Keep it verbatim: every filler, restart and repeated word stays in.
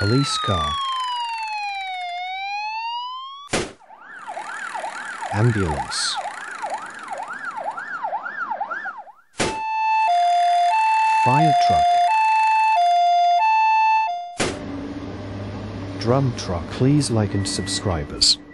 Police car. Ambulance. Fire truck. Drum truck. Please like and subscribe us.